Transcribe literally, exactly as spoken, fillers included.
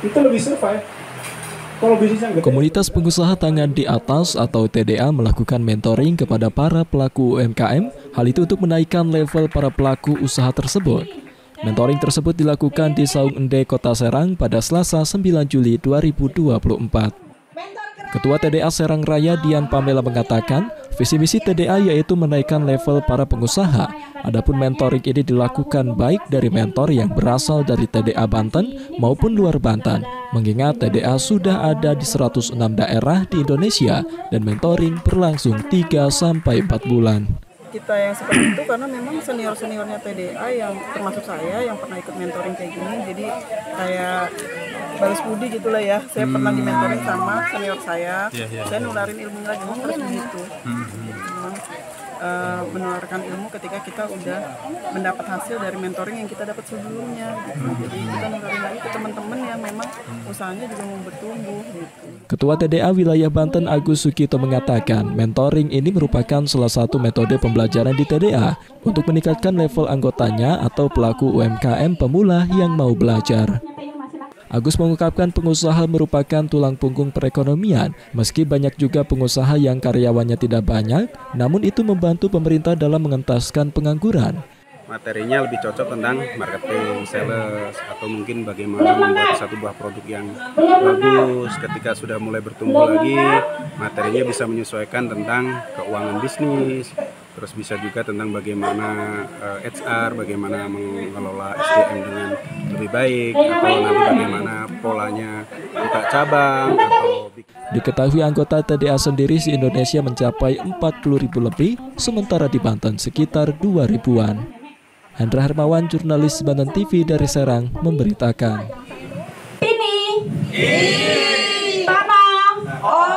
Itu lebih survive. Kalau bisnisnya gede. Komunitas pengusaha tangan di atas atau T D A melakukan mentoring kepada para pelaku U M K M, hal itu untuk menaikkan level para pelaku usaha tersebut. Mentoring tersebut dilakukan di Saung Ende, Kota Serang pada Selasa sembilan Juli dua ribu dua puluh empat. Ketua T D A Serang Raya Dian Pamela mengatakan, visi misi T D A yaitu menaikkan level para pengusaha. Adapun mentoring ini dilakukan baik dari mentor yang berasal dari T D A Banten maupun luar Banten. Mengingat T D A sudah ada di seratus enam daerah di Indonesia dan mentoring berlangsung tiga sampai empat bulan. Kita yang seperti itu karena memang senior-seniornya T D A yang termasuk saya yang pernah ikut mentoring kayak gini, jadi kayak balas budi gitulah ya. Saya hmm. pernah di mentoring sama senior saya, yeah, yeah, saya nularin ilmunya lagi, memang harus begitu. Hmm. Memang uh, menularkan ilmu ketika kita udah mendapat hasil dari mentoring yang kita dapat sebelumnya. Gitu. Jadi kita nularin lagi ke teman-teman yang memang usahanya juga mau bertumbuh. Gitu. Ketua T D A Wilayah Banten Agus Sukito mengatakan, mentoring ini merupakan salah satu metode pembelajaran di T D A untuk meningkatkan level anggotanya atau pelaku U M K M pemula yang mau belajar. Agus mengungkapkan pengusaha merupakan tulang punggung perekonomian, meski banyak juga pengusaha yang karyawannya tidak banyak, namun itu membantu pemerintah dalam mengentaskan pengangguran. Materinya lebih cocok tentang marketing, sales, atau mungkin bagaimana membuat satu buah produk yang bagus. Ketika sudah mulai bertumbuh lagi, materinya bisa menyesuaikan tentang keuangan bisnis, terus bisa juga tentang bagaimana uh, H R, bagaimana mengelola S D M dengan lebih baik, atau nanti bagaimana polanya buka cabang. Atau... Diketahui anggota T D A sendiri di Indonesia mencapai empat puluh ribu lebih, sementara di Banten sekitar dua ribuan. Hendra Hermawan, jurnalis Banten T V dari Serang, memberitakan. Ini, ini, tanah,